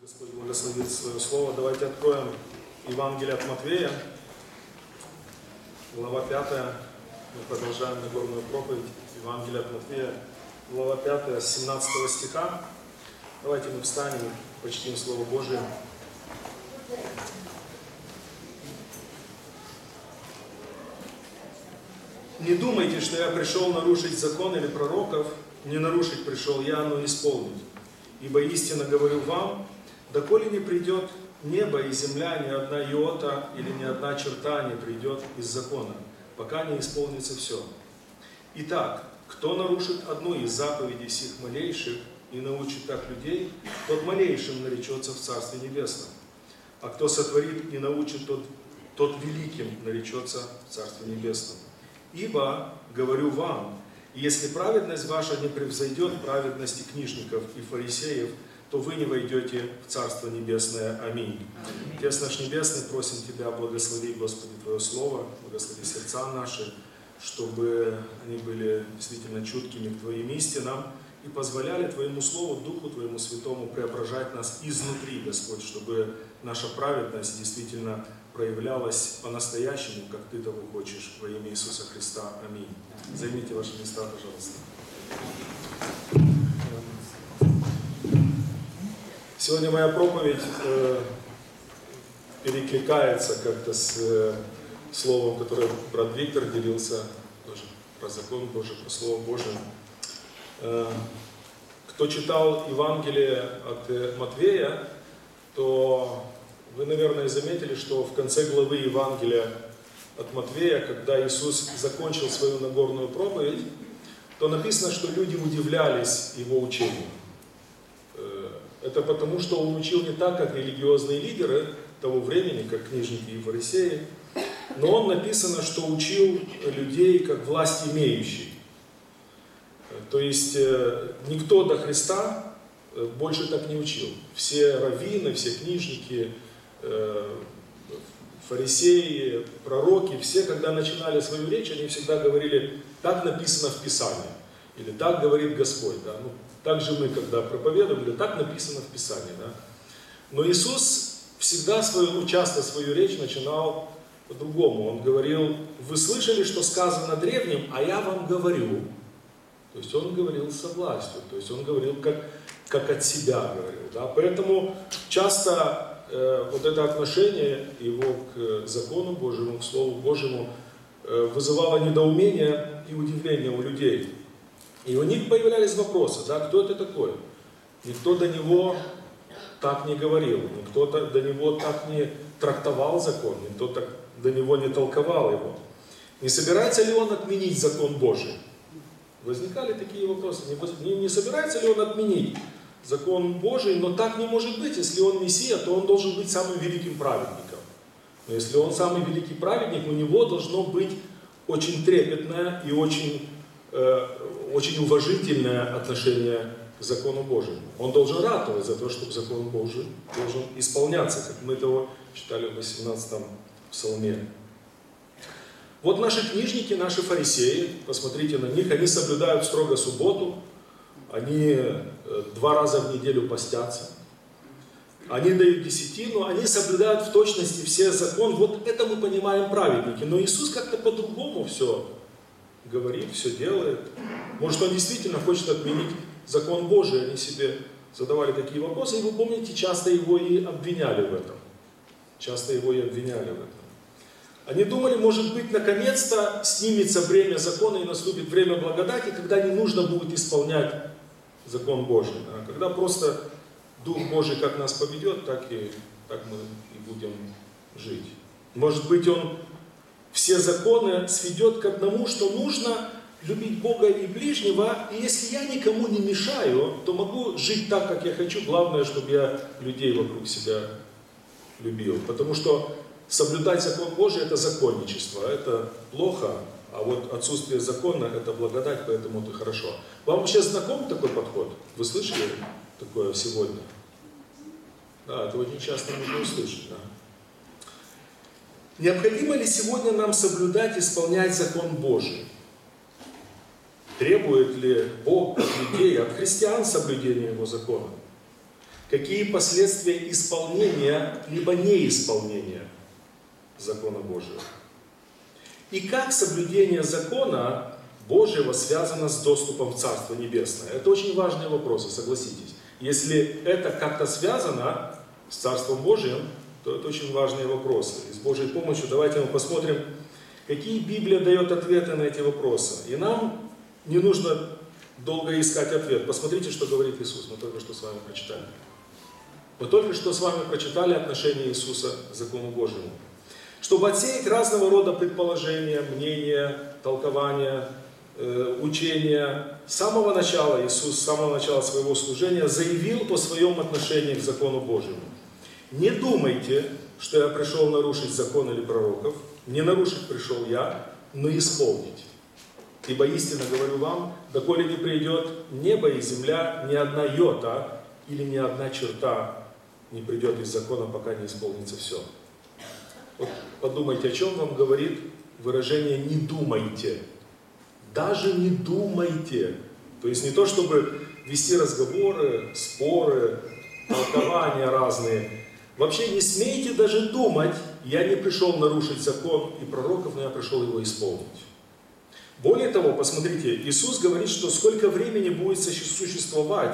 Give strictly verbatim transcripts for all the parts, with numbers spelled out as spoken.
Господь благословит свое слово. Давайте откроем Евангелие от Матвея, глава пятая. Мы продолжаем Нагорную проповедь. Евангелие от Матвея, глава пятая, с семнадцатого стиха. Давайте мы встанем и почтим Слово Божие. «Не думайте, что я пришел нарушить закон или пророков. Не нарушить пришел я, но исполнить. Ибо истинно говорю вам, доколе не придет небо и земля, ни одна иота или ни одна черта не придет из закона, пока не исполнится все. Итак, кто нарушит одну из заповедей сих малейших и научит так людей, тот малейшим наречется в Царстве Небесном. А кто сотворит и научит, тот, тот великим наречется в Царстве Небесном. Ибо, говорю вам, если праведность ваша не превзойдет праведности книжников и фарисеев, то вы не войдете в Царство Небесное. Аминь. Аминь. Отец наш Небесный, просим Тебя, благослови, Господи, Твое Слово, благослови сердца наши, чтобы они были действительно чуткими к Твоим истинам и позволяли Твоему Слову, Духу Твоему Святому преображать нас изнутри, Господь, чтобы наша праведность действительно проявлялась по-настоящему, как Ты того хочешь, во имя Иисуса Христа. Аминь. Займите ваши места, пожалуйста. Сегодня моя проповедь э, перекликается как-то с э, словом, которое брат Виктор делился, тоже про закон Божий, про Слово Божие. Э, кто читал Евангелие от Матвея, то вы, наверное, заметили, что в конце главы Евангелия от Матвея, когда Иисус закончил свою Нагорную проповедь, то написано, что люди удивлялись Его учению. Это потому, что Он учил не так, как религиозные лидеры того времени, как книжники и фарисеи, но Он написано, что учил людей как власть имеющий. То есть никто до Христа больше так не учил. Все раввины, все книжники, фарисеи, пророки, все, когда начинали свою речь, они всегда говорили, так написано в Писании, или так говорит Господь. Да? Ну, так же мы, когда проповедуем, так написано в Писании. Да? Но Иисус всегда свою, ну, часто свою речь начинал по-другому. Он говорил, вы слышали, что сказано древним, а я вам говорю. То есть Он говорил со властью, то есть Он говорил как, как от себя говорил. Да? Поэтому часто э, вот это отношение Его к закону Божьему, к Слову Божьему э, вызывало недоумение и удивление у людей. И у них появлялись вопросы, да, кто это такой? Никто до него так не говорил, никто до него так не трактовал закон, никто так до него не толковал его. Не собирается ли он отменить закон Божий? Возникали такие вопросы. Не, не собирается ли он отменить закон Божий, но так не может быть. Если он Мессия, то он должен быть самым великим праведником. Но если он самый великий праведник, у него должно быть очень трепетное и очень... очень уважительное отношение к закону Божьему. Он должен ратовать за то, чтобы закон Божий должен исполняться, как мы этого читали в восемнадцатом псалме. Вот наши книжники, наши фарисеи, посмотрите на них, они соблюдают строго субботу, они два раза в неделю постятся, они дают десятину, они соблюдают в точности все законы. Вот это мы понимаем праведники. Но Иисус как-то по-другому все говорит, все делает. Может, Он действительно хочет отменить закон Божий. Они себе задавали такие вопросы. И вы помните, часто Его и обвиняли в этом. Часто Его и обвиняли в этом. Они думали, может быть, наконец-то снимется бремя закона и наступит время благодати, когда не нужно будет исполнять закон Божий. А когда просто Дух Божий как нас поведет, так и так мы и будем жить. Может быть, Он все законы сведет к одному, что нужно любить Бога и ближнего, и если я никому не мешаю, то могу жить так, как я хочу. Главное, чтобы я людей вокруг себя любил. Потому что соблюдать закон Божий – это законничество, это плохо, а вот отсутствие закона – это благодать, поэтому это хорошо. Вам вообще знаком такой подход? Вы слышали такое сегодня? Да, это очень часто можно услышать, да. Необходимо ли сегодня нам соблюдать, исполнять закон Божий? Требует ли Бог от людей, от христиан соблюдения Его закона? какие последствия исполнения либо неисполнения закона Божьего. И как соблюдение закона Божьего связано с доступом в Царство Небесное. Это очень важные вопросы, согласитесь. Если это как-то связано с Царством Божьим, то это очень важные вопросы. И с Божьей помощью давайте мы посмотрим, какие Библия дает ответы на эти вопросы. И нам не нужно долго искать ответ. Посмотрите, что говорит Иисус. Мы только что с вами прочитали. Мы только что с вами прочитали отношение Иисуса к закону Божьему. Чтобы отсеять разного рода предположения, мнения, толкования, э, учения, с самого начала Иисус, с самого начала своего служения заявил о своем отношении к закону Божьему. Не думайте, что я пришел нарушить закон или пророков. Не нарушить пришел я, но исполнить. Ибо истинно говорю вам, доколе не придет небо и земля, ни одна йота или ни одна черта не придет из закона, пока не исполнится все. Вот подумайте, о чем вам говорит выражение «не думайте». Даже не думайте. То есть не то, чтобы вести разговоры, споры, толкования разные. Вообще не смейте даже думать, я не пришел нарушить закон и пророков, но я пришел его исполнить. Более того, посмотрите, Иисус говорит, что сколько времени будет существовать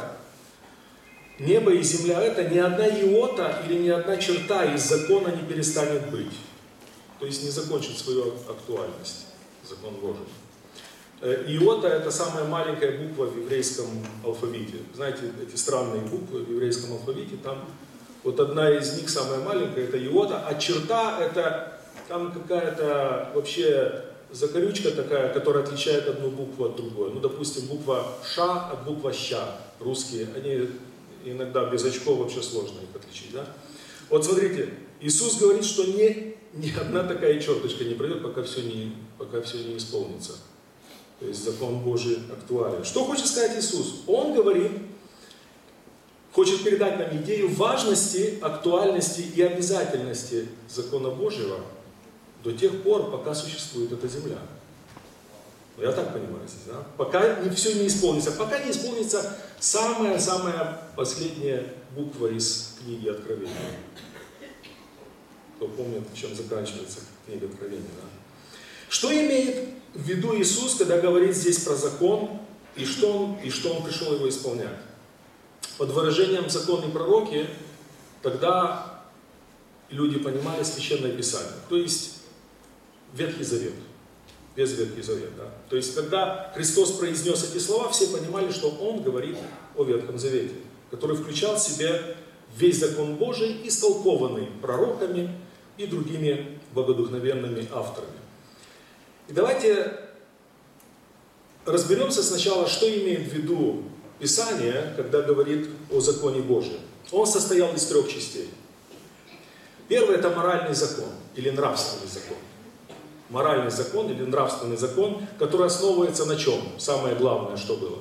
небо и земля, это ни одна иота или ни одна черта из закона не перестанет быть. То есть не закончит свою актуальность, закон Божий. Иота — это самая маленькая буква в еврейском алфавите. Знаете, эти странные буквы в еврейском алфавите, там вот одна из них, самая маленькая, это иота, а черта — это там какая-то вообще закорючка такая, которая отличает одну букву от другой. Ну, допустим, буква Ш от буквы Ща. Русские, они иногда без очков вообще сложно их отличить, да? Вот смотрите, Иисус говорит, что ни, ни одна такая черточка не пройдет, пока все не, пока все не исполнится. То есть закон Божий актуален. Что хочет сказать Иисус? Он говорит, хочет передать нам идею важности, актуальности и обязательности закона Божьего до тех пор, пока существует эта земля. Я так понимаю здесь, да? Пока не, все не исполнится. Пока не исполнится самая-самая последняя буква из книги Откровения. Кто помнит, чем заканчивается книга Откровения, да? Что имеет в виду Иисус, когда говорит здесь про закон, и что Он, и что он пришел его исполнять? Под выражением «закон и пророки» тогда люди понимали Священное Писание, то есть Ветхий Завет. Без Ветхий Завет, да. То есть, когда Христос произнес эти слова, все понимали, что Он говорит о Ветхом Завете, который включал в себе весь закон Божий, истолкованный пророками и другими богодухновенными авторами. И давайте разберемся сначала, что имеет в виду Писание, когда говорит о законе Божьем. Он состоял из трех частей. Первый — это моральный закон или нравственный закон. Моральный закон или нравственный закон, который основывается на чем? Самое главное, что было?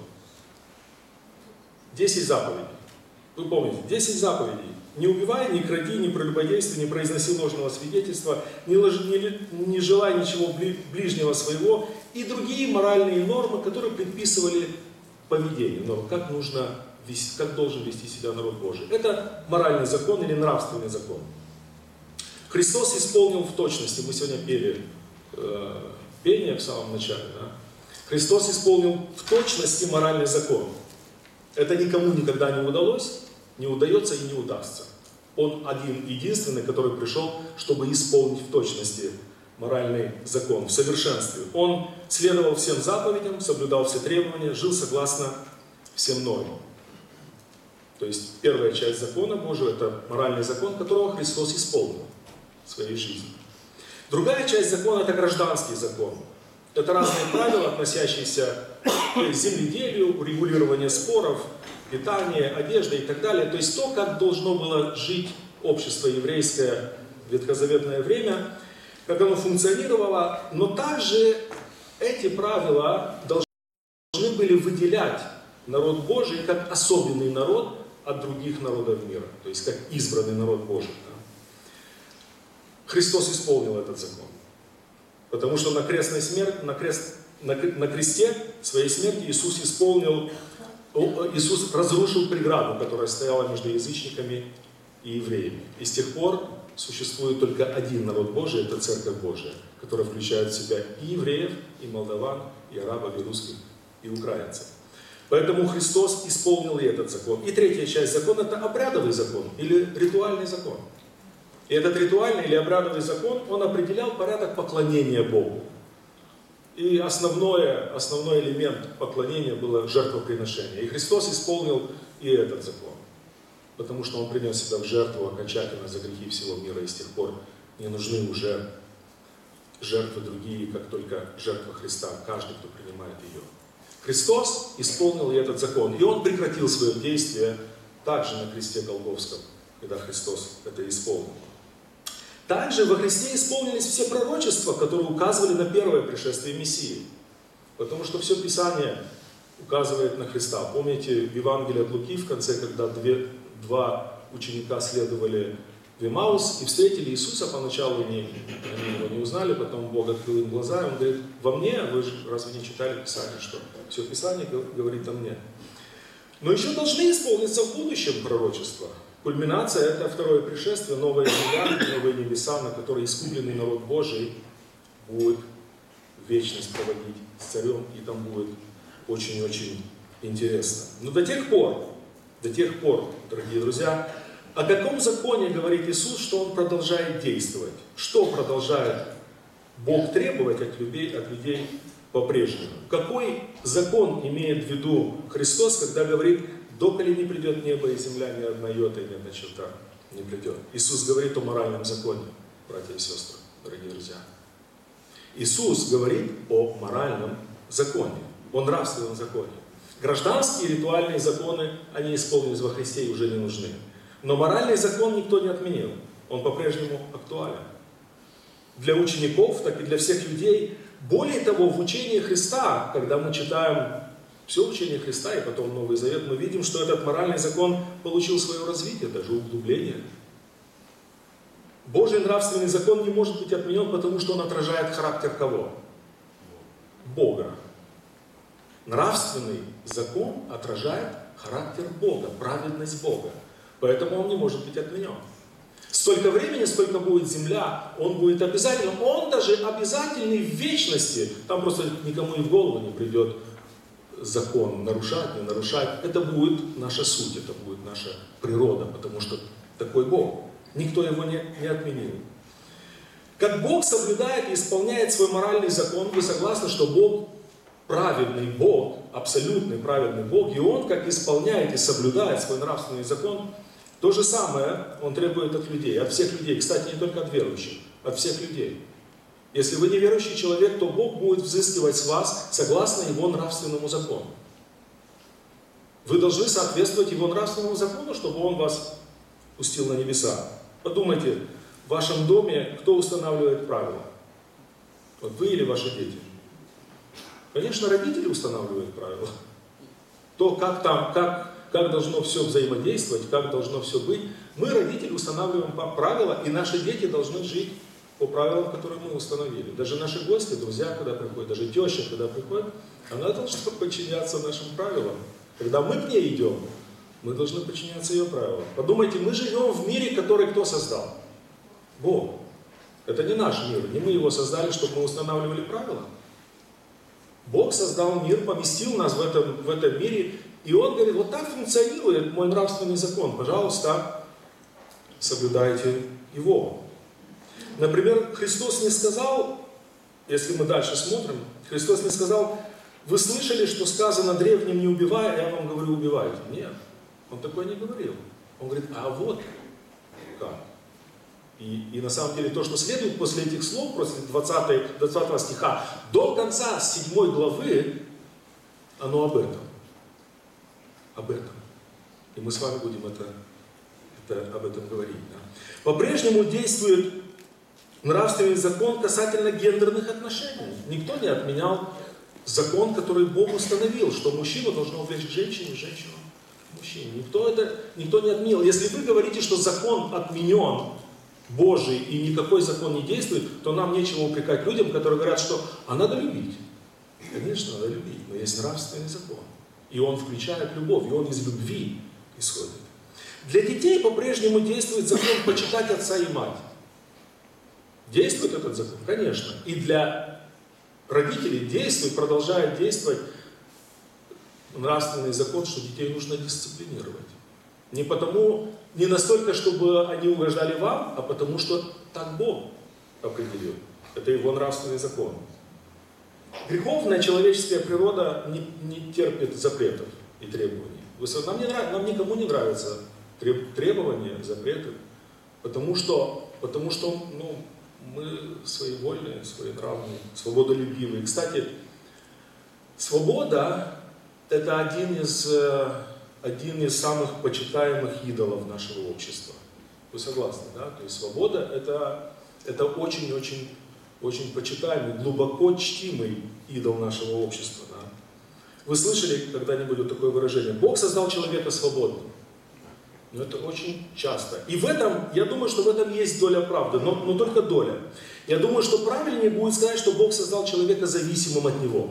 Десять заповедей. Вы помните, десять заповедей. Не убивай, не кради, не прелюбодействуй, не произноси ложного свидетельства, не, лож... не... не желай ничего ближнего своего и другие моральные нормы, которые предписывали поведение, но как нужно вести, как должен вести себя народ Божий. Это моральный закон или нравственный закон. Христос исполнил в точности, мы сегодня пели э, пение в самом начале, да? Христос исполнил в точности моральный закон. Это никому никогда не удалось, не удается и не удастся. Он один единственный, который пришел, чтобы исполнить в точности моральный закон, в совершенстве. Он следовал всем заповедям, соблюдал все требования, жил согласно всем нормам. То есть первая часть закона Божьего — это моральный закон, которого Христос исполнил в своей жизни. Другая часть закона — это гражданский закон. Это разные правила, относящиеся к земледелию, урегулированию споров, питание, одежда и так далее. То есть то, как должно было жить общество еврейское в ветхозаветное время, как оно функционировало, но также эти правила должны были выделять народ Божий как особенный народ от других народов мира, то есть как избранный народ Божий. Христос исполнил этот закон, потому что на крестной смерти, на, крест, на, на кресте своей смерти Иисус исполнил Иисус разрушил преграду, которая стояла между язычниками и евреями. И с тех пор существует только один народ Божий, это Церковь Божия, которая включает в себя и евреев, и молдаван, и арабов, и русских, и украинцев. Поэтому Христос исполнил и этот закон. И третья часть закона – это обрядовый закон или ритуальный закон. И этот ритуальный или обрядовый закон, он определял порядок поклонения Богу. И основное, основной элемент поклонения было жертвоприношение. И Христос исполнил и этот закон. Потому что Он принес себя в жертву окончательно за грехи всего мира. И с тех пор не нужны уже жертвы другие, как только жертва Христа. Каждый, кто принимает ее. Христос исполнил и этот закон. И Он прекратил свое действие также на кресте Голгофском, когда Христос это исполнил. Также во Христе исполнились все пророчества, которые указывали на первое пришествие Мессии. Потому что все Писание указывает на Христа. Помните в Евангелии от Луки в конце, когда две, два ученика следовали в Эмаус и встретили Иисуса поначалу, они, они его не узнали, потом Бог открыл им глаза, и Он говорит: во мне, вы же разве не читали Писание, что все Писание говорит о мне. Но еще должны исполниться в будущем пророчества. Кульминация – это второе пришествие, новая земля, новые небеса, на которые искупленный народ Божий будет вечность проводить с царем, и там будет очень-очень интересно. Но до тех пор, до тех пор, дорогие друзья, о каком законе говорит Иисус, что Он продолжает действовать? Что продолжает Бог требовать от людей, от людей по-прежнему? Какой закон имеет в виду Христос, когда говорит: «Доколе не придет небо и земля, ни одна йота и ни одна черта не придет». Иисус говорит о моральном законе, братья и сестры, дорогие друзья. Иисус говорит о моральном законе, о нравственном законе. Гражданские и ритуальные законы, они исполнились во Христе и уже не нужны. Но моральный закон никто не отменил, он по-прежнему актуален. Для учеников, так и для всех людей. Более того, в учении Христа, когда мы читаем все учение Христа и потом Новый Завет, мы видим, что этот моральный закон получил свое развитие, даже углубление. Божий нравственный закон не может быть отменен, потому что он отражает характер кого? Бога. Нравственный закон отражает характер Бога, праведность Бога. Поэтому он не может быть отменен. Столько времени, сколько будет земля, он будет обязательным. Он даже обязательный в вечности. Там просто никому и в голову не придет закон нарушать, не нарушать. Это будет наша суть, это будет наша природа, потому что такой Бог. Никто его не, не отменил. Как Бог соблюдает и исполняет свой моральный закон, вы согласны, что Бог праведный Бог, абсолютный праведный Бог, и Он, как исполняет и соблюдает свой нравственный закон, то же самое Он требует от людей, от всех людей, кстати, не только от верующих, от всех людей. Если вы неверующий человек, то Бог будет взыскивать с вас согласно Его нравственному закону. Вы должны соответствовать Его нравственному закону, чтобы Он вас пустил на небеса. Подумайте, в вашем доме кто устанавливает правила? Вот вы или ваши дети? Конечно, родители устанавливают правила. То, как там, как, как должно все взаимодействовать, как должно все быть. Мы, родители, устанавливаем правила, и наши дети должны жить по правилам, которые мы установили. Даже наши гости, друзья, когда приходят, даже теща, когда приходит, она должна подчиняться нашим правилам. Когда мы к ней идем, мы должны подчиняться ее правилам. Подумайте, мы живем в мире, который кто создал? Бог. Это не наш мир, не мы его создали, чтобы мы устанавливали правила. Бог создал мир, поместил нас в этом, в этом мире, и Он говорит: вот так функционирует мой нравственный закон, пожалуйста, соблюдайте его. Например, Христос не сказал, если мы дальше смотрим, Христос не сказал: вы слышали, что сказано древним не убивай, а я вам говорю убивайте. Нет, Он такое не говорил. Он говорит: а вот как. И, и на самом деле то, что следует после этих слов, после двадцатого, двадцатого стиха, до конца седьмой главы, оно об этом. Об этом. И мы с вами будем это, это, об этом говорить. Да? По-прежнему действует нравственный закон касательно гендерных отношений. Никто не отменял закон, который Бог установил, что мужчина должен увлечь женщине, женщину мужчине. Никто, это, никто не отменил. Если вы говорите, что закон отменен, Божий, и никакой закон не действует, то нам нечего упрекать людям, которые говорят, что а надо любить. Конечно, надо любить, но есть нравственный закон. И он включает любовь, и он из любви исходит. Для детей по-прежнему действует закон почитать отца и мать. Действует этот закон? Конечно. И для родителей действует, продолжает действовать нравственный закон, что детей нужно дисциплинировать. Не потому, не настолько, чтобы они угождали вам, а потому что так Бог определил. Это его нравственный закон. Греховная человеческая природа не, не терпит запретов и требований. Нам, не нравится, нам никому не нравятся требования, запреты, потому что, потому что ну, мы своевольные, своенравные, свободолюбивые. Кстати, свобода – это один из, один из самых почитаемых идолов нашего общества. Вы согласны, да? То есть свобода – это, это очень-очень очень почитаемый, глубоко чтимый идол нашего общества. Да? Вы слышали когда-нибудь вот такое выражение? Бог создал человека свободным. Но это очень часто. И в этом, я думаю, что в этом есть доля правды, но, но только доля. Я думаю, что правильнее будет сказать, что Бог создал человека зависимым от Него.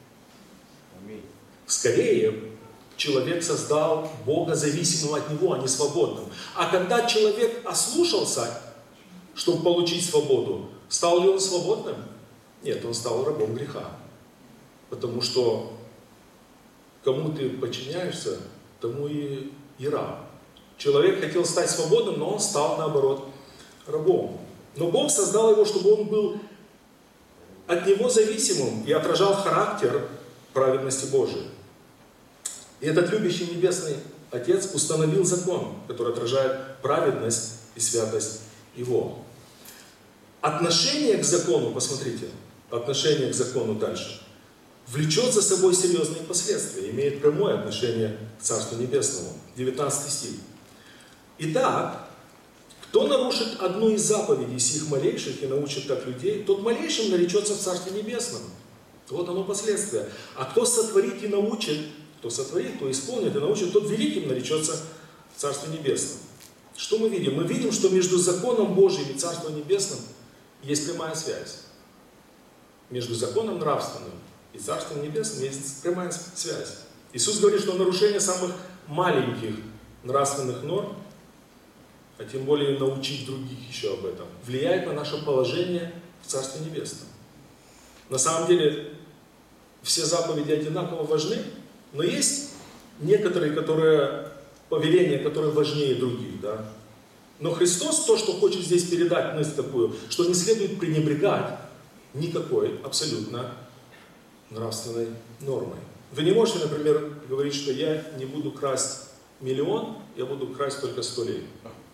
Скорее, человек создал Бога зависимым от Него, а не свободным. А когда человек ослушался, чтобы получить свободу, стал ли он свободным? Нет, он стал рабом греха. Потому что кому ты подчиняешься, тому и, и раб. Человек хотел стать свободным, но он стал, наоборот, рабом. Но Бог создал его, чтобы он был от него зависимым и отражал характер праведности Божией. И этот любящий Небесный Отец установил закон, который отражает праведность и святость Его. Отношение к закону, посмотрите, отношение к закону дальше, влечет за собой серьезные последствия, имеет прямое отношение к Царству Небесному. девятнадцатый стих. Итак, кто нарушит одну из заповедей сих малейших и научит так людей, тот малейшим наречется в Царстве Небесном. Вот оно последствие. А кто сотворит и научит, кто сотворит, кто исполнит и научит, тот великим наречется в Царстве Небесном. Что мы видим? Мы видим, что между законом Божиим и Царством Небесным есть прямая связь. Между законом нравственным и Царством Небесным есть прямая связь. Иисус говорит, что нарушение самых маленьких нравственных норм, а тем более научить других еще об этом, влияет на наше положение в Царстве Небесном. На самом деле, все заповеди одинаково важны, но есть некоторые, которые, повеления, которые важнее других. Да? Но Христос то, что хочет здесь передать мысль такую, что не следует пренебрегать никакой абсолютно нравственной нормой. Вы не можете, например, говорить, что я не буду красть миллион, я буду красть только сто лей.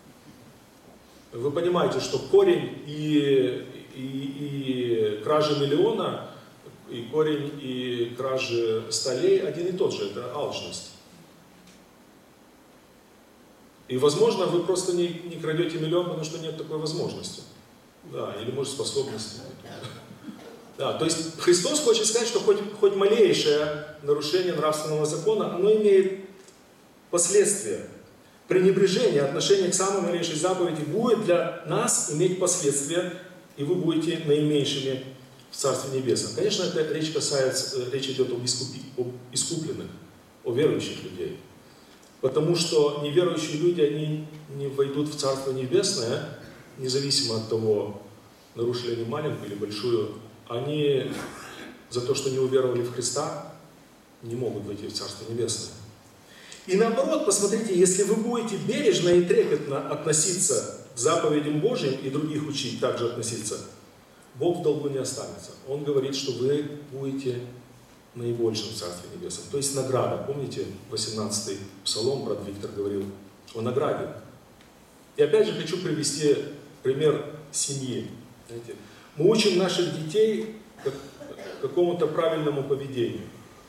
Вы понимаете, что корень и, и, и кражи миллиона, и корень и кражи ста лей один и тот же, это алчность. И, возможно, вы просто не, не крадете миллион, потому что нет такой возможности. Да, или, может, способности. Да, то есть Христос хочет сказать, что хоть, хоть малейшее нарушение нравственного закона, оно имеет последствия. Пренебрежение, отношение к самой малейшей заповеди будет для нас иметь последствия, и вы будете наименьшими в Царстве Небесном. Конечно, это речь касается, речь идет об, искупи, об искупленных, о верующих людей. Потому что неверующие люди, они не войдут в Царство Небесное, независимо от того, нарушили они маленькую или большую, они за то, что не уверовали в Христа, не могут войти в Царство Небесное. И наоборот, посмотрите, если вы будете бережно и трепетно относиться к заповедям Божьим и других учить также относиться, Бог в долгу не останется. Он говорит, что вы будете наибольшим в Царстве Небесном. То есть награда. Помните, восемнадцатый Псалом, брат Виктор говорил о награде. И опять же хочу привести пример семьи. Знаете, мы учим наших детей какому-то правильному поведению.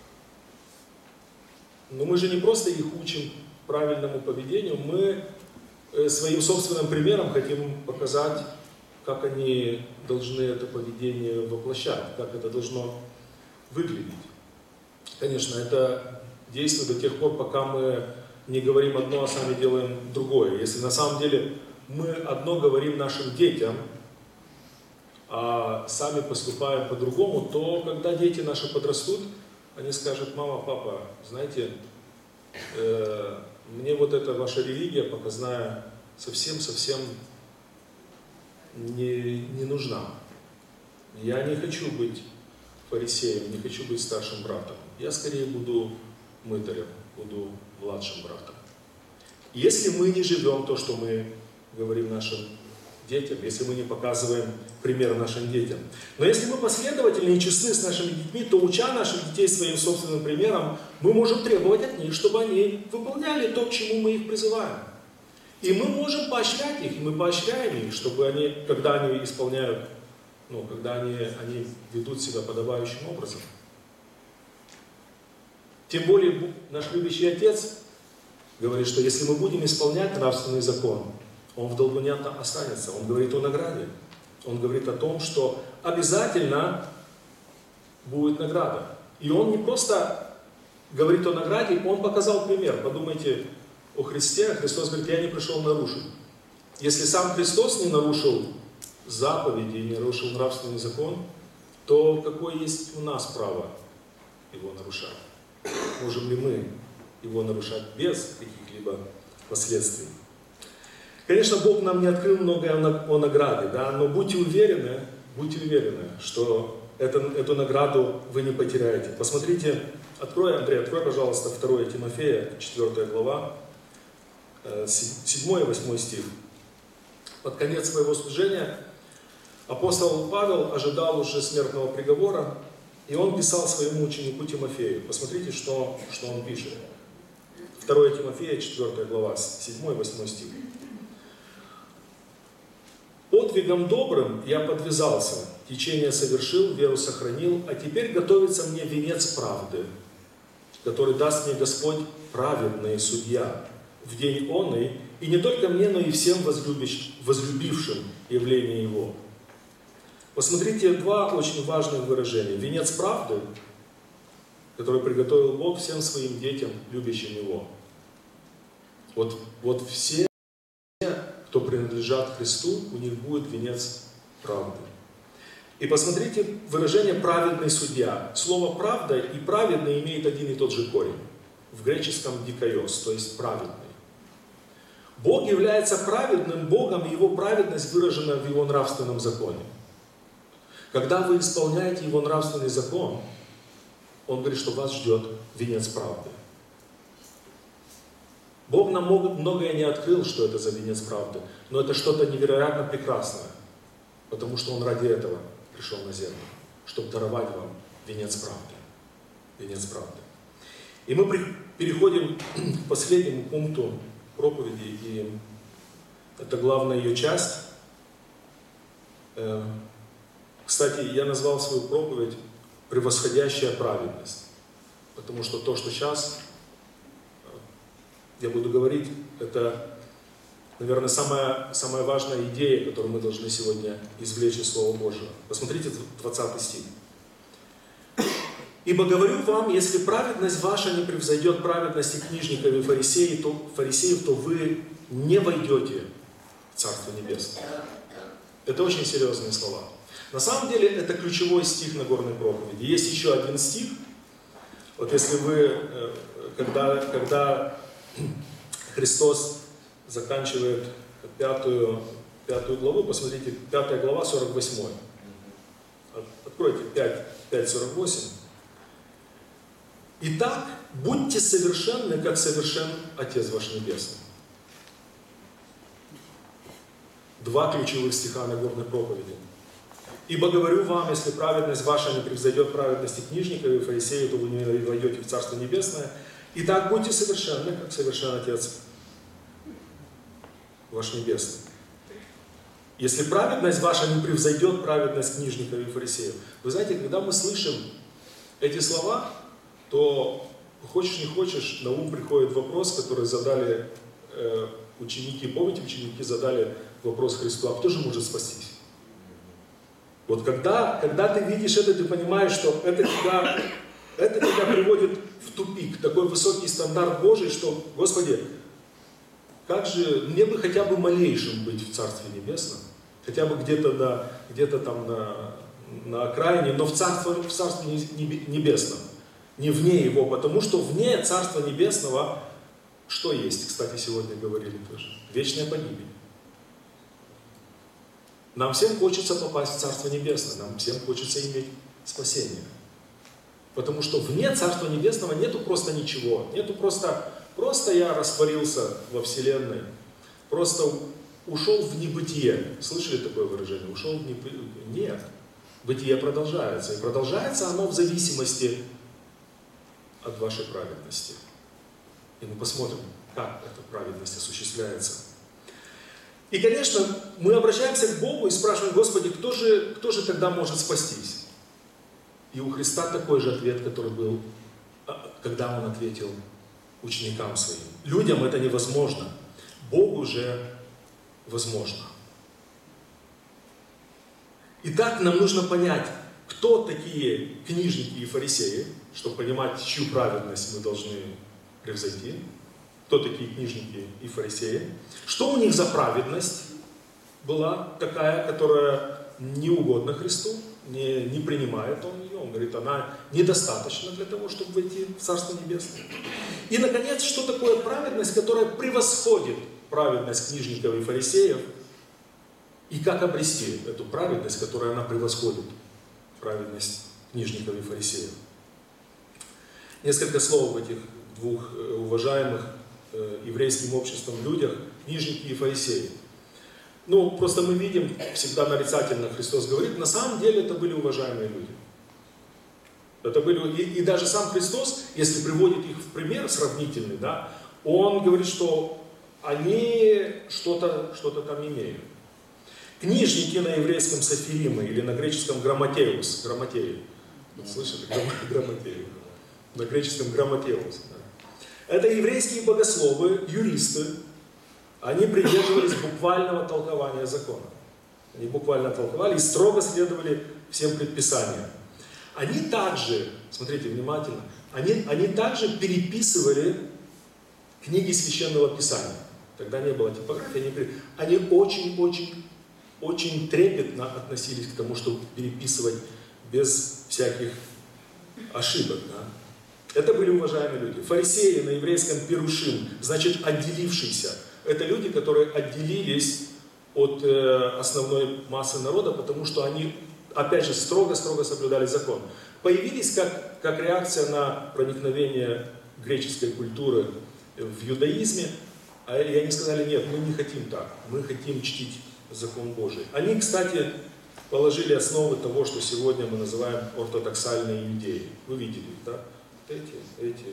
Но мы же не просто их учим правильному поведению, мы своим собственным примером хотим показать, как они должны это поведение воплощать, как это должно выглядеть. Конечно, это действует до тех пор, пока мы не говорим одно, а сами делаем другое. Если на самом деле мы одно говорим нашим детям, а сами поступаем по-другому, то когда дети наши подрастут, они скажут: мама, папа, знаете, э, мне вот эта ваша религия показная совсем-совсем не, не нужна. Я не хочу быть фарисеем, не хочу быть старшим братом. Я скорее буду мытарем, буду младшим братом. Если мы не живем то, что мы говорим нашим детям, если мы не показываем пример нашим детям. Но если мы последовательны и честны с нашими детьми, то, уча наших детей своим собственным примером, мы можем требовать от них, чтобы они выполняли то, к чему мы их призываем. И мы можем поощрять их, и мы поощряем их, чтобы они, когда они исполняют, ну, когда они, они ведут себя подобающим образом. Тем более наш любящий Отец говорит, что если мы будем исполнять нравственный закон, Он в долгу не останется. Он говорит о награде. Он говорит о том, что обязательно будет награда. И Он не просто говорит о награде, Он показал пример. Подумайте о Христе. Христос говорит: я не пришел нарушить. Если сам Христос не нарушил заповеди и не нарушил нравственный закон, то какое есть у нас право его нарушать? Можем ли мы его нарушать без каких-либо последствий? Конечно, Бог нам не открыл многое о награде, да, но будьте уверены, будьте уверены, что это, эту награду вы не потеряете. Посмотрите, открой, Андрей, открой, пожалуйста, второе Тимофея, четвёртая глава, седьмой и восьмой стих. Под конец своего служения апостол Павел ожидал уже смертного приговора, и он писал своему ученику Тимофею. Посмотрите, что, что он пишет. второе Тимофея, четвёртая глава, седьмой и восьмой стих. «Подвигом добрым я подвязался, течение совершил, веру сохранил, а теперь готовится мне венец правды, который даст мне Господь праведный судья в день оный, и не только мне, но и всем возлюбившим явление Его». Посмотрите, два очень важных выражения. Венец правды, который приготовил Бог всем своим детям, любящим Его. Вот, вот все, кто принадлежат Христу, у них будет венец правды. И посмотрите выражение «праведный судья». Слово «правда» и «праведный» имеет один и тот же корень. В греческом «дикайос», то есть «праведный». Бог является праведным Богом, и Его праведность выражена в Его нравственном законе. Когда вы исполняете Его нравственный закон, Он говорит, что вас ждет венец правды. Бог нам многое не открыл, что это за венец правды, но это что-то невероятно прекрасное, потому что Он ради этого пришел на землю, чтобы даровать вам венец правды. Венец правды. И мы переходим к последнему пункту проповеди, и это главная ее часть. Кстати, я назвал свою проповедь «Превосходящая праведность», потому что то, что сейчас я буду говорить, это, наверное, самая, самая важная идея, которую мы должны сегодня извлечь из Слова Божьего. Посмотрите двадцатый стих. «Ибо говорю вам, если праведность ваша не превзойдет праведности книжников и фарисеев, то, фарисеев, то вы не войдете в Царство Небесное». Это очень серьезные слова. На самом деле, это ключевой стих Нагорной проповеди. Есть еще один стих. Вот если вы, когда, когда Христос заканчивает пятую, пятую главу, посмотрите, пятая глава, сорок восьмой. Откройте пять, пять сорок восемь. «Итак, будьте совершенны, как совершен Отец ваш Небесный». Два ключевых стиха Нагорной проповеди. «Ибо говорю вам, если праведность ваша не превзойдет праведности книжников и фарисеев, то вы не войдете в Царство Небесное. Итак, будьте совершенны, как совершен Отец ваш Небесный». Если праведность ваша не превзойдет праведность книжников и фарисеев. Вы знаете, когда мы слышим эти слова, то хочешь не хочешь, на ум приходит вопрос, который задали э, ученики. Помните, ученики задали вопрос Христу: а кто же может спастись? Вот когда, когда ты видишь это, ты понимаешь, что это тебя, это тебя приводит в тупик, такой высокий стандарт Божий, что, Господи, как же, мне бы хотя бы малейшим быть в Царстве Небесном, хотя бы где-то на, где-то там на, на окраине, но в Царстве, в Царстве Небесном. не вне Его, потому что вне Царства Небесного, что есть, кстати, сегодня говорили тоже, вечная погибель. Нам всем хочется попасть в Царство Небесное, нам всем хочется иметь спасение. Потому что вне Царства Небесного нету просто ничего, нету просто, просто я растворился во Вселенной, просто ушел в небытие. Слышали такое выражение? Ушел в небытие? Нет. Бытие продолжается. И продолжается оно в зависимости от вашей праведности. И мы посмотрим, как эта праведность осуществляется. И, конечно, мы обращаемся к Богу и спрашиваем: Господи, кто же, кто же тогда может спастись? И у Христа такой же ответ, который был, когда Он ответил ученикам Своим. Людям это невозможно, Богу же возможно. Итак, нам нужно понять, кто такие книжники и фарисеи, чтобы понимать, чью праведность мы должны превзойти. Кто такие книжники и фарисеи? Что у них за праведность была такая, которая не угодна Христу, не, не принимает Он ее. Он говорит, она недостаточна для того, чтобы войти в Царство Небесное. И, наконец, что такое праведность, которая превосходит праведность книжников и фарисеев? И как обрести эту праведность, которая она превосходит праведность книжников и фарисеев? Несколько слов в этих двух уважаемых еврейским обществом людях, книжники и фарисеи. Ну, просто мы видим, всегда нарицательно Христос говорит, на самом деле это были уважаемые люди. Это были, и, и даже сам Христос, если приводит их в пример сравнительный, да, Он говорит, что они что-то что-то там имеют. Книжники на еврейском сафиримы или на греческом грамматеус, грамматеи. Слышали? Грамматеи. На греческом грамматеус. Да. Это еврейские богословы, юристы. Они придерживались буквального толкования закона. Они буквально толковали и строго следовали всем предписаниям. Они также, смотрите внимательно, они, они также переписывали книги Священного Писания. Тогда не было типографии, они очень-очень очень трепетно относились к тому, чтобы переписывать без всяких ошибок. Да? Это были уважаемые люди. Фарисеи на еврейском перушим, значит отделившиеся. Это люди, которые отделились от э, основной массы народа, потому что они, опять же, строго-строго соблюдали закон. Появились как, как реакция на проникновение греческой культуры в иудаизме, и они сказали, нет, мы не хотим так, мы хотим чтить закон Божий. Они, кстати, положили основы того, что сегодня мы называем ортодоксальные иудеи. Вы видели, да? Эти, эти.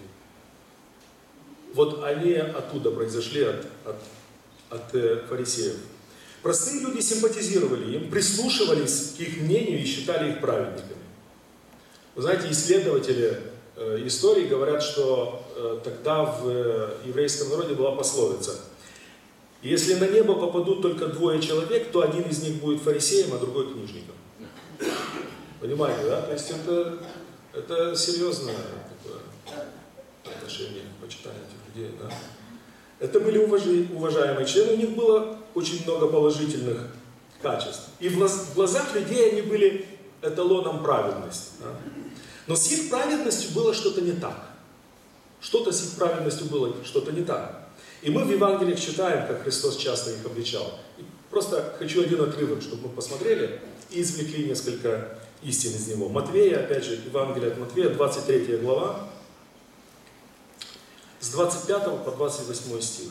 Вот они оттуда произошли, от, от, от э, фарисеев. Простые люди симпатизировали им, прислушивались к их мнению и считали их праведниками. Вы знаете, исследователи э, истории говорят, что э, тогда в э, еврейском народе была пословица: если на небо попадут только двое человек, то один из них будет фарисеем, а другой книжником. Понимаете, да? То есть это, это серьезное такое отношение к почитанию этих людей. Да? Это были уважаемые члены, у них было очень много положительных качеств. И в глазах людей они были эталоном праведности. Да? Но с их праведностью было что-то не так. Что-то с их праведностью было что-то не так. И мы в Евангелиях читаем, как Христос часто их обличал. И просто хочу один отрывок, чтобы мы посмотрели и извлекли несколько истин из него. Матвея, опять же, Евангелие от Матвея, двадцать третья глава, с двадцать пятого по двадцать восьмой стих.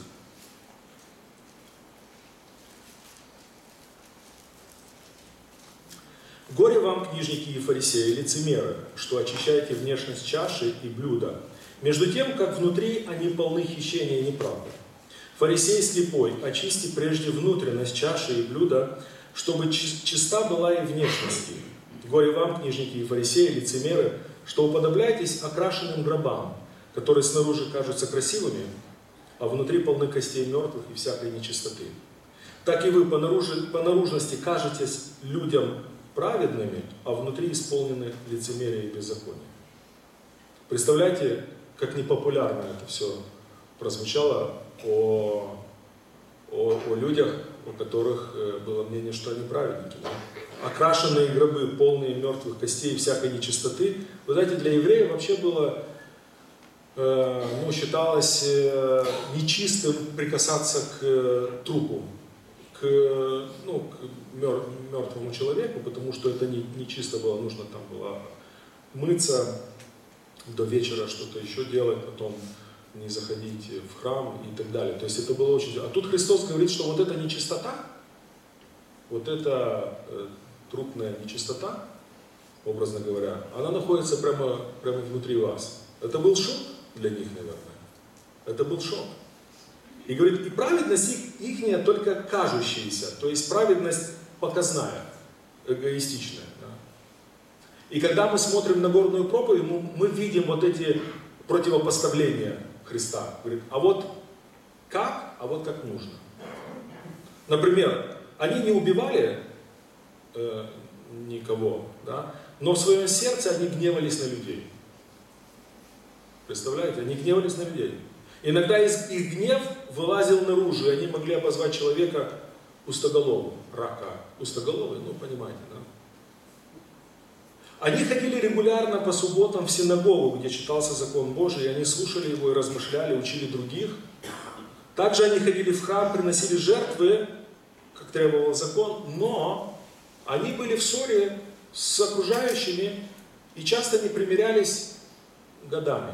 «Горе вам, книжники и фарисеи, лицемеры, что очищаете внешность чаши и блюда, между тем, как внутри они полны хищения и неправды. Фарисей слепой, очисти прежде внутренность чаши и блюда, чтобы чиста была и внешность их. Горе вам, книжники и фарисеи, лицемеры, что уподобляетесь окрашенным гробам, которые снаружи кажутся красивыми, а внутри полны костей мертвых и всякой нечистоты. Так и вы по, наружи, по наружности кажетесь людям праведными, а внутри исполнены лицемерия и беззакония». Представляете, как непопулярно это все прозвучало о, о, о людях, у которых было мнение, что они праведники. Да? окрашенные гробы, полные мертвых костей и всякой нечистоты. Вы знаете, для евреев вообще было, э, ну, считалось э, нечистым прикасаться к э, трупу, к, ну, к мер, мертвому человеку, потому что это не, не чисто было, нужно там было мыться до вечера, что-то еще делать, потом не заходить в храм и так далее. То есть это было очень... А тут Христос говорит, что вот эта нечистота, вот эта э, трупная нечистота, образно говоря, она находится прямо, прямо внутри вас. Это был шок для них, наверное. Это был шок. И говорит, и праведность их, ихняя только кажущаяся, то есть праведность показная, эгоистичная. Да? И когда мы смотрим на Нагорную проповедь, мы, мы видим вот эти противопоставления Христа. Говорит, а вот как, а вот как нужно. Например, они не убивали э, никого, да? Но в своем сердце они гневались на людей. Представляете? Они гневались на людей. Иногда из их гнев вылазил наружу, и они могли обозвать человека пустоголовым, рака. Пустоголовый, ну понимаете, да? Они ходили регулярно по субботам в синагогу, где читался закон Божий, и они слушали его и размышляли, учили других. Также они ходили в храм, приносили жертвы, как требовал закон, но они были в ссоре с окружающими и часто не примирялись годами.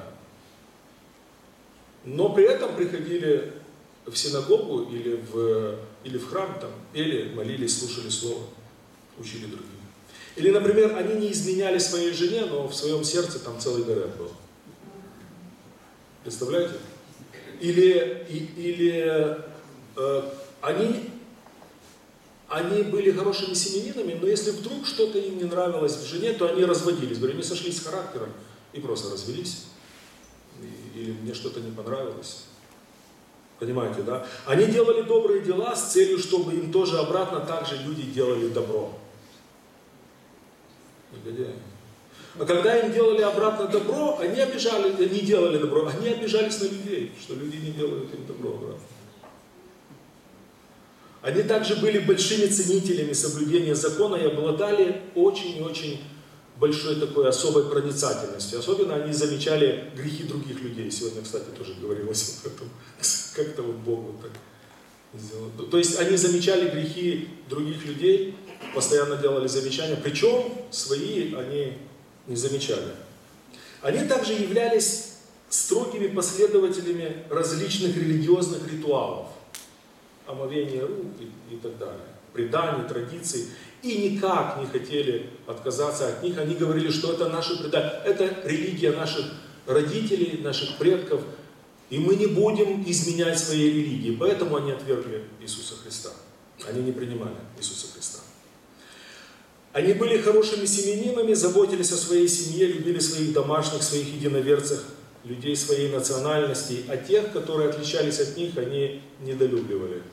Но при этом приходили в синагогу или в, или в храм, там, пели, молились, слушали слово, учили других. Или, например, они не изменяли своей жене, но в своем сердце там целый город был. Представляете? Или, и, или э, они, они были хорошими семьянинами, но если вдруг что-то им не нравилось в жене, то они разводились. Говорю, они сошлись с характером и просто развелись. Или мне что-то не понравилось. Понимаете, да? Они делали добрые дела с целью, чтобы им тоже обратно так же люди делали добро. Негодяи. А когда им делали обратно добро, они обижали, не делали добро, они обижались на людей, что люди не делают им добро обратно. Они также были большими ценителями соблюдения закона и обладали очень и очень большой такой особой проницательностью. Особенно они замечали грехи других людей. Сегодня, кстати, тоже говорилось об этом. Как-то вот Бог вот так сделал. То есть они замечали грехи других людей, постоянно делали замечания, причем свои они не замечали. Они также являлись строгими последователями различных религиозных ритуалов, омовения рук и, и так далее, преданий, традиций, и никак не хотели отказаться от них. Они говорили, что это наши предания, это религия наших родителей, наших предков, и мы не будем изменять своей религии. Поэтому они отвергли Иисуса Христа. Они не принимали Иисуса Христа. Они были хорошими семьянинами, заботились о своей семье, любили своих домашних, своих единоверцев, людей своей национальности, а тех, которые отличались от них, они недолюбливали.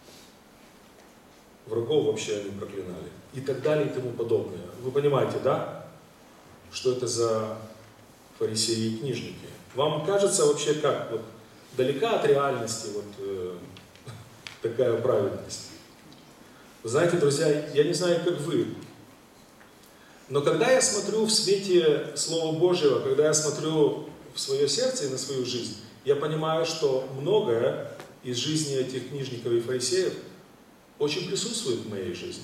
Врагов вообще они проклинали. И так далее, и тому подобное. Вы понимаете, да? Что это за фарисеи и книжники? Вам кажется вообще как? Вот, далека от реальности вот э, такая праведность. Вы знаете, друзья, я не знаю, как вы, но когда я смотрю в свете Слова Божьего, когда я смотрю в свое сердце и на свою жизнь, я понимаю, что многое из жизни этих книжников и фарисеев очень присутствует в моей жизни.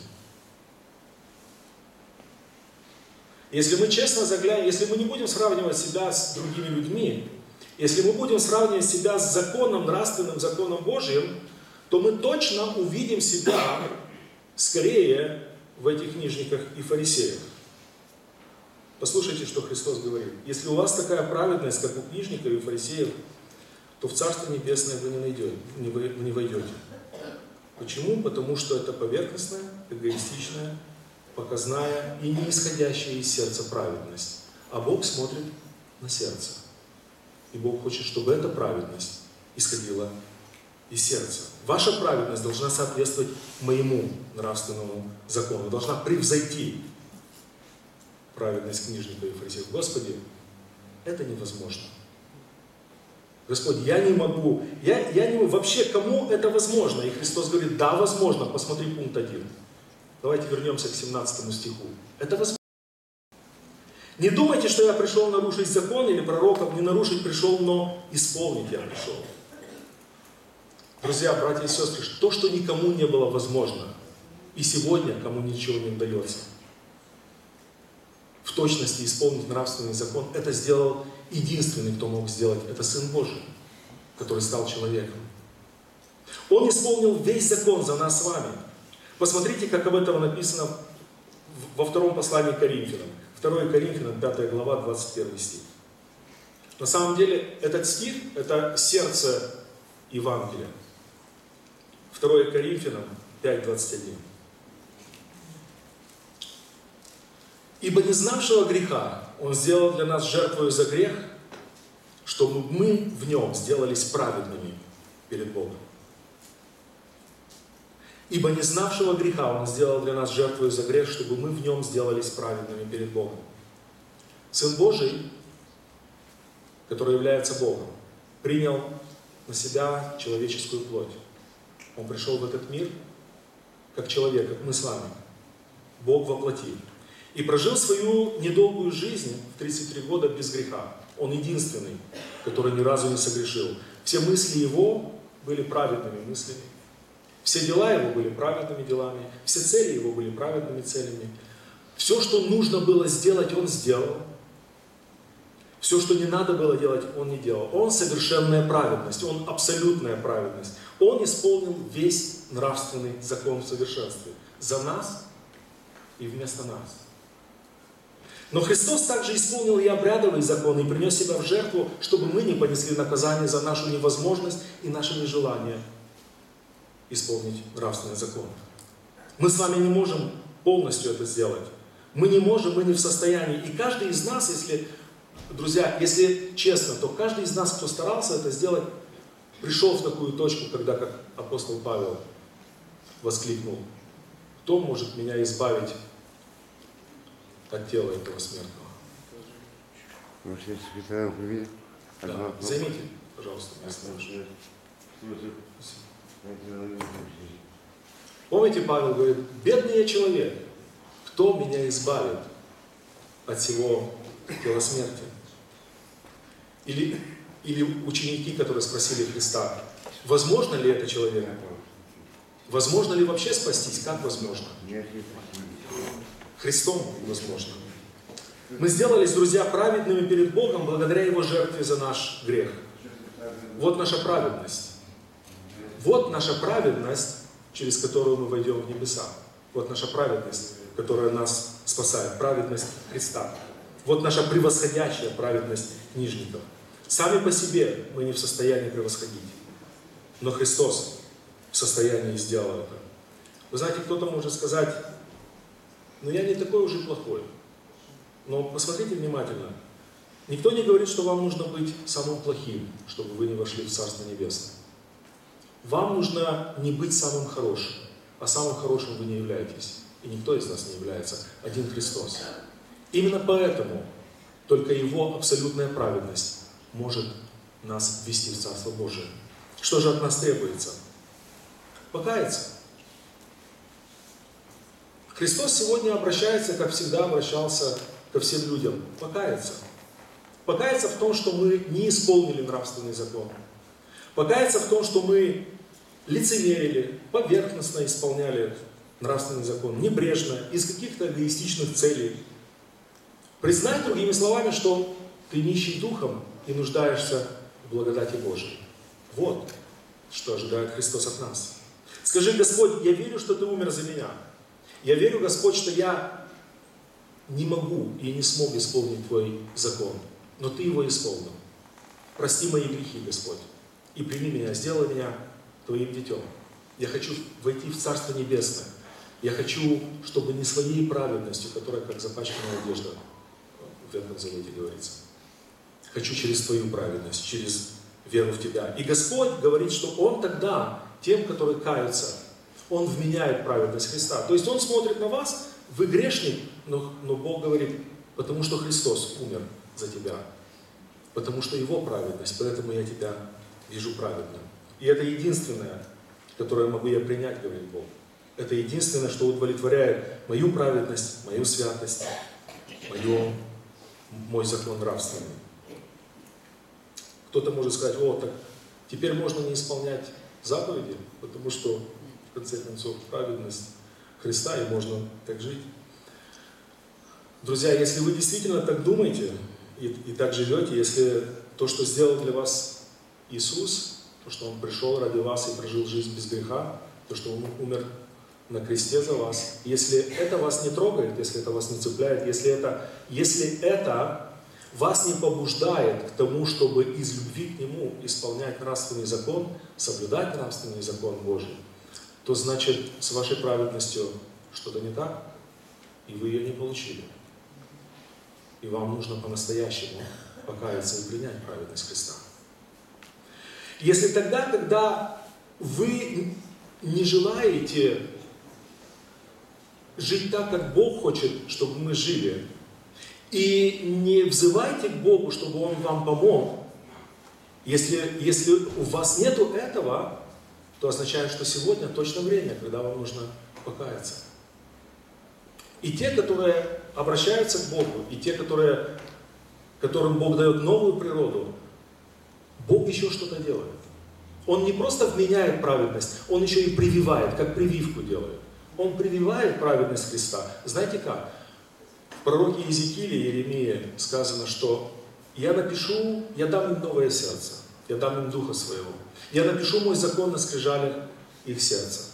Если мы честно заглянем, если мы не будем сравнивать себя с другими людьми, если мы будем сравнивать себя с законом, нравственным законом Божьим, то мы точно увидим себя скорее в этих книжниках и фарисеях. Послушайте, что Христос говорит. Если у вас такая праведность, как у книжников и фарисеев, то в Царство Небесное вы не найдете, не, вы, не войдете. Почему? Потому что это поверхностная, эгоистичная, показная и не исходящая из сердца праведность. А Бог смотрит на сердце. И Бог хочет, чтобы эта праведность исходила из сердца. Ваша праведность должна соответствовать моему нравственному закону, должна превзойти праведность книжников и фарисеев. Господи, это невозможно. Господь, я не могу, я, я не могу, вообще кому это возможно? И Христос говорит, да, возможно, посмотри пункт один. Давайте вернемся к семнадцатому стиху. Это возможно. Не думайте, что я пришел нарушить закон или пророков, не нарушить пришел, но исполнить я пришел. Друзья, братья и сестры, то, что никому не было возможно, и сегодня кому ничего не удается, в точности исполнить нравственный закон, это сделал единственный, кто мог сделать, это Сын Божий, который стал человеком. Он исполнил весь закон за нас с вами. Посмотрите, как об этом написано во втором послании к Коринфянам. второе Коринфянам, пятая глава, двадцать первый стих. На самом деле, этот стих – это сердце Евангелия. второе Коринфянам, пять двадцать один. «Ибо не знавшего греха Он сделал для нас жертвою за грех, чтобы мы в Нем сделались праведными перед Богом. Ибо не знавшего греха Он сделал для нас жертвою за грех, чтобы мы в Нем сделались праведными перед Богом». Сын Божий, который является Богом, принял на себя человеческую плоть. Он пришел в этот мир как человек, как мы с вами. Бог во плоти. И прожил свою недолгую жизнь в тридцать три года без греха. Он единственный, который ни разу не согрешил. Все мысли Его были праведными мыслями. Все дела Его были праведными делами. Все цели Его были праведными целями. Все, что нужно было сделать, Он сделал. Все, что не надо было делать, Он не делал. Он совершенная праведность. Он абсолютная праведность. Он исполнил весь нравственный закон в совершенстве. За нас и вместо нас. Но Христос также исполнил и обрядовые законы, и принес себя в жертву, чтобы мы не понесли наказание за нашу невозможность и наше нежелание исполнить нравственный закон. Мы с вами не можем полностью это сделать. Мы не можем, мы не в состоянии. И каждый из нас, если, друзья, если честно, то каждый из нас, кто старался это сделать, пришел в такую точку, когда, как апостол Павел воскликнул: «Кто может меня избавить от тела этого смертного?» Да. Займите, пожалуйста, место. Помните, Павел говорит: «Бедный я человек, кто меня избавит от всего тела смерти?» Или, или ученики, которые спросили Христа: возможно ли это человеку? Возможно ли вообще спастись? Как возможно? Христом возможно. Мы сделались, друзья, праведными перед Богом благодаря Его жертве за наш грех. Вот наша праведность. Вот наша праведность, через которую мы войдем в небеса. Вот наша праведность, которая нас спасает. Праведность Христа. Вот наша превосходящая праведность книжников. Сами по себе мы не в состоянии превосходить. Но Христос в состоянии сделал это. Вы знаете, кто-то может сказать: но я не такой уже плохой. Но посмотрите внимательно. Никто не говорит, что вам нужно быть самым плохим, чтобы вы не вошли в Царство Небесное. Вам нужно не быть самым хорошим, а самым хорошим вы не являетесь. И никто из нас не является. Один Христос. Именно поэтому только Его абсолютная праведность может нас ввести в Царство Божие. Что же от нас требуется? Покаяться. Христос сегодня обращается, как всегда обращался ко всем людям. Покаяться. Покаяться в том, что мы не исполнили нравственный закон. Покаяться в том, что мы лицемерили, поверхностно исполняли нравственный закон, небрежно, из каких-то эгоистичных целей. Признай, другими словами, что ты нищий духом и нуждаешься в благодати Божией. Вот что ожидает Христос от нас. Скажи: Господь, я верю, что Ты умер за меня. Я верю, Господь, что я не могу и не смог исполнить Твой закон, но Ты его исполнил. Прости мои грехи, Господь, и прими меня, сделай меня Твоим детем. Я хочу войти в Царство Небесное. Я хочу, чтобы не своей праведностью, которая как запачканная одежда, в Ветхом Завете говорится. Хочу через Твою праведность, через веру в Тебя. И Господь говорит, что Он тогда, тем, которые каются, Он вменяет праведность Христа. То есть Он смотрит на вас, вы грешник, но, но Бог говорит: потому что Христос умер за тебя. Потому что Его праведность, поэтому я тебя вижу праведным. И это единственное, которое могу я принять, говорит Бог. Это единственное, что удовлетворяет мою праведность, мою святость, мою, мой закон нравственный. Кто-то может сказать: о, так теперь можно не исполнять заповеди, потому что, в конце концов, праведность Христа, и можно так жить. Друзья, если вы действительно так думаете и, и так живете, если то, что сделал для вас Иисус, то, что Он пришел ради вас и прожил жизнь без греха, то, что Он умер на кресте за вас, если это вас не трогает, если это вас не цепляет, если это, если это вас не побуждает к тому, чтобы из любви к Нему исполнять нравственный закон, соблюдать нравственный закон Божий, то значит, с вашей праведностью что-то не так, и вы ее не получили. И вам нужно по-настоящему покаяться и принять праведность Христа. Если тогда, когда вы не желаете жить так, как Бог хочет, чтобы мы жили, и не взывайте к Богу, чтобы Он вам помог, если, если у вас нету этого, то означает, что сегодня точно время, когда вам нужно покаяться. И те, которые обращаются к Богу, и те, которые, которым Бог дает новую природу, Бог еще что-то делает. Он не просто вменяет праведность, Он еще и прививает, как прививку делает. Он прививает праведность Христа. Знаете как? В пророке Иезекииле, Иеремии сказано, что «Я напишу, я дам им новое сердце, я дам им духа своего, я напишу мой закон на скрижалях их сердца».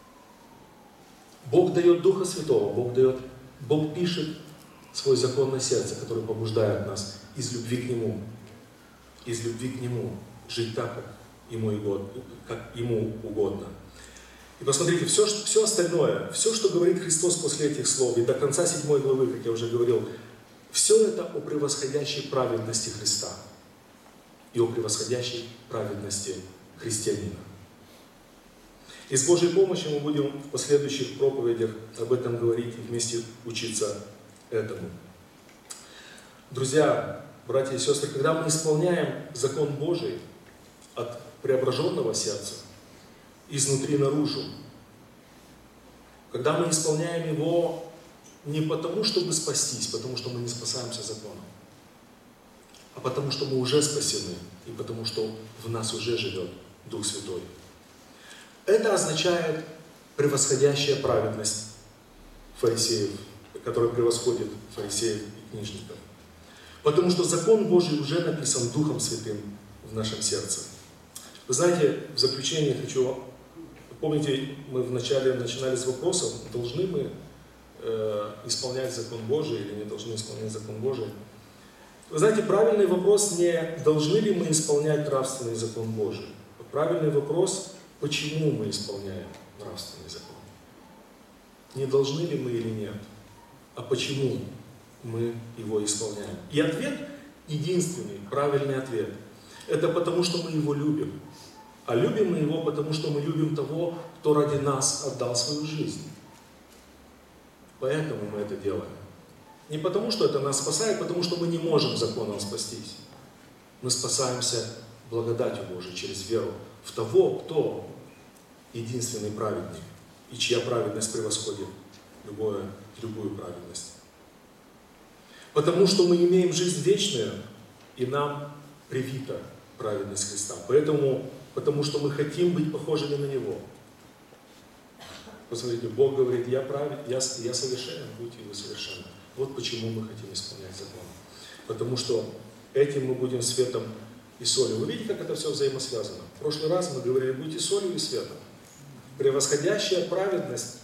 Бог дает Духа Святого, Бог дает, Бог пишет свой закон на сердце, который побуждает нас из любви к Нему, из любви к Нему жить так, как Ему угодно. Как ему угодно. И посмотрите, все, все остальное, все, что говорит Христос после этих слов, и до конца седьмой главы, как я уже говорил, все это о превосходящей праведности Христа и о превосходящей праведности христианина. И с Божьей помощью мы будем в последующих проповедях об этом говорить и вместе учиться этому. Друзья, братья и сестры, когда мы исполняем закон Божий от преображенного сердца, изнутри наружу, когда мы исполняем его не потому, чтобы спастись, потому что мы не спасаемся законом, а потому что мы уже спасены, и потому что в нас уже живет Дух Святой. Это означает превосходящая праведность фарисеев, которая превосходит фарисеев и книжников. Потому что закон Божий уже написан Духом Святым в нашем сердце. Вы знаете, в заключение хочу... Помните, мы вначале начинали с вопросом, должны мы э, исполнять закон Божий или не должны исполнять закон Божий. Вы знаете, правильный вопрос не должны ли мы исполнять нравственный закон Божий. Правильный вопрос, почему мы исполняем нравственный закон. Не должны ли мы или нет, а почему мы его исполняем. И ответ, единственный правильный ответ, это потому, что мы его любим. А любим мы его, потому что мы любим того, кто ради нас отдал свою жизнь. Поэтому мы это делаем. Не потому, что это нас спасает, потому что мы не можем законом спастись. Мы спасаемся благодатью Божией через веру в того, кто единственный праведник, и чья праведность превосходит любое, любую праведность. Потому что мы имеем жизнь вечную, и нам привита праведность Христа. Поэтому, потому что мы хотим быть похожими на Него. Посмотрите, Бог говорит, я праведен, я, я совершенен, будьте вы совершенны. Вот почему мы хотим исполнять закон. Потому что этим мы будем светом и солью. Вы видите, как это все взаимосвязано? В прошлый раз мы говорили, будьте солью и светом. Превосходящая праведность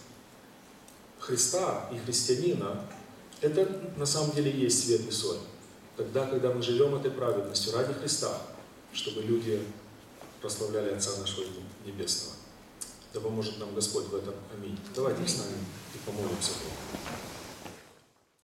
Христа и христианина, это на самом деле и есть свет и соль. Тогда, когда мы живем этой праведностью ради Христа, чтобы люди прославляли Отца нашего Небесного. Да поможет нам Господь в этом. Аминь. Давайте встанем и помолимся Богу.